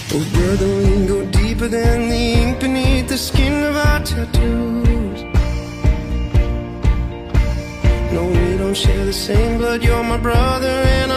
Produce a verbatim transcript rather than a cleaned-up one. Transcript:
Oh brother, we go deeper than the ink beneath the skin of our tattoos. No, we don't share the same blood, you're my brother and